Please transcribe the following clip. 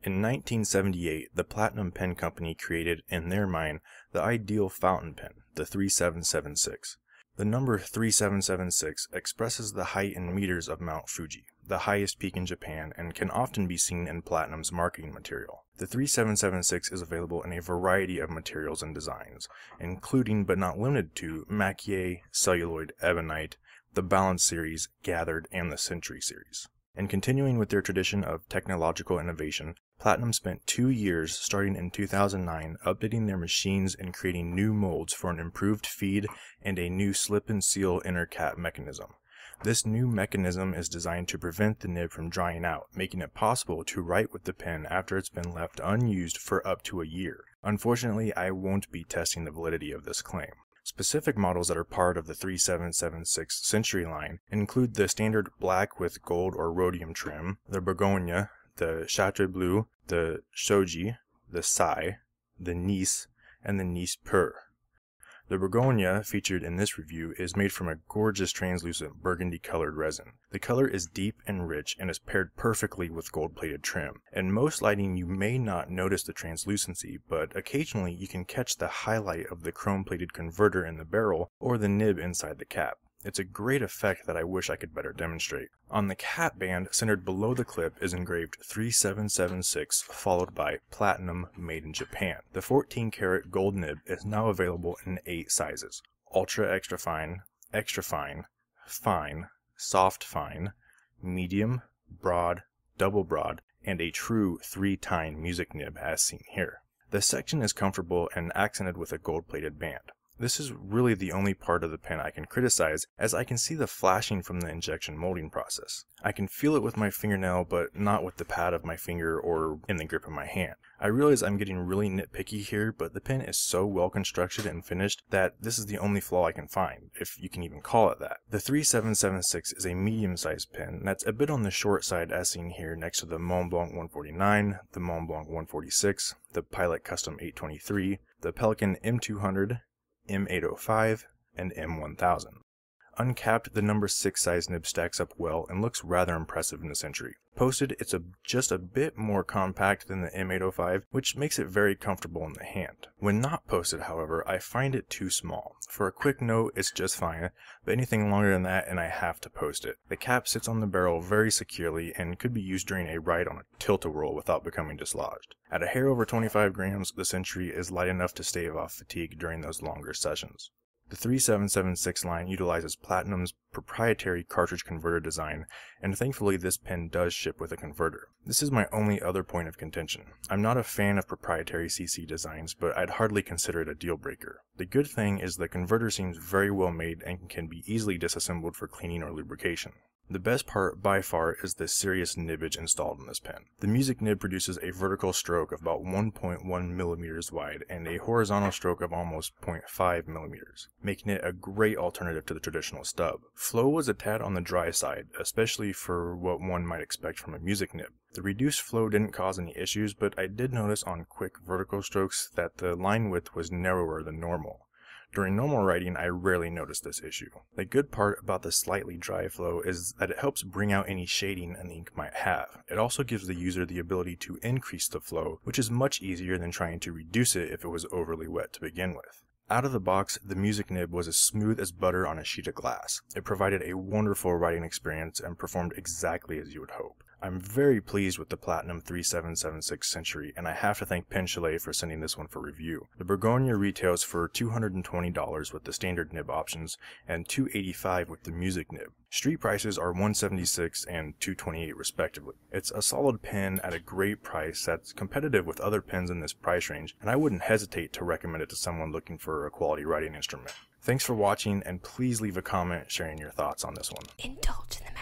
In 1978, the Platinum Pen Company created, in their mind, the ideal fountain pen, the 3776. The number 3776 expresses the height in meters of Mount Fuji, the highest peak in Japan, and can often be seen in Platinum's marketing material. The 3776 is available in a variety of materials and designs, including but not limited to Mackie, celluloid, ebonite, the Balance series, Gathered, and the Century series. And continuing with their tradition of technological innovation, Platinum spent 2 years, starting in 2009, updating their machines and creating new molds for an improved feed and a new slip and seal inner cap mechanism. This new mechanism is designed to prevent the nib from drying out, making it possible to write with the pen after it's been left unused for up to a year. Unfortunately, I won't be testing the validity of this claim. Specific models that are part of the 3776 Century line include the standard black with gold or rhodium trim, the Bourgogne, the Château Bleu, the Shoji, the Sai, the Nice, and the Nice Pur. The Bourgogne featured in this review is made from a gorgeous translucent burgundy-colored resin. The color is deep and rich and is paired perfectly with gold-plated trim. In most lighting you may not notice the translucency, but occasionally you can catch the highlight of the chrome-plated converter in the barrel or the nib inside the cap. It's a great effect that I wish I could better demonstrate. On the cap band, centered below the clip, is engraved 3776 followed by Platinum Made in Japan. The 14-karat gold nib is now available in 8 sizes: ultra extra fine, fine, soft fine, medium, broad, double broad, and a true 3-tine music nib as seen here. The section is comfortable and accented with a gold-plated band. This is really the only part of the pen I can criticize, as I can see the flashing from the injection molding process. I can feel it with my fingernail, but not with the pad of my finger or in the grip of my hand. I realize I'm getting really nitpicky here, but the pen is so well constructed and finished that this is the only flaw I can find, if you can even call it that. The 3776 is a medium-sized pen that's a bit on the short side as seen here next to the Montblanc 149, the Montblanc 146, the Pilot Custom 823, the Pelikan M200, M805, and M1000. Uncapped, the number 6 size nib stacks up well and looks rather impressive in the Century. Posted, it's just a bit more compact than the M805, which makes it very comfortable in the hand. When not posted, however, I find it too small. For a quick note, it's just fine, but anything longer than that and I have to post it. The cap sits on the barrel very securely and could be used during a ride on a tilt-a-whirl without becoming dislodged. At a hair over 25 grams, the Century is light enough to stave off fatigue during those longer sessions. The 3776 line utilizes Platinum's proprietary cartridge converter design, and thankfully this pen does ship with a converter. This is my only other point of contention. I'm not a fan of proprietary CC designs, but I'd hardly consider it a deal breaker. The good thing is the converter seems very well made and can be easily disassembled for cleaning or lubrication. The best part by far is the serious nibbage installed in this pen. The music nib produces a vertical stroke of about 1.1 millimeters wide and a horizontal stroke of almost 0.5 millimeters, making it a great alternative to the traditional stub. Flow was a tad on the dry side, especially for what one might expect from a music nib. The reduced flow didn't cause any issues, but I did notice on quick vertical strokes that the line width was narrower than normal. During normal writing, I rarely notice this issue. The good part about the slightly dry flow is that it helps bring out any shading an ink might have. It also gives the user the ability to increase the flow, which is much easier than trying to reduce it if it was overly wet to begin with. Out of the box, the music nib was as smooth as butter on a sheet of glass. It provided a wonderful writing experience and performed exactly as you would hope. I'm very pleased with the Platinum 3776 Century, and I have to thank Pen Chalet for sending this one for review. The Bourgogne retails for $220 with the standard nib options and $285 with the music nib. Street prices are $176 and $228 respectively. It's a solid pen at a great price that's competitive with other pens in this price range, and I wouldn't hesitate to recommend it to someone looking for a quality writing instrument. Thanks for watching, and please leave a comment sharing your thoughts on this one. Indulge in the